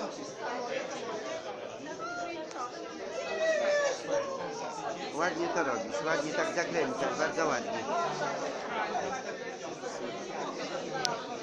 Ładnie to robisz, ładnie tak zakręcasz, bardzo ładnie.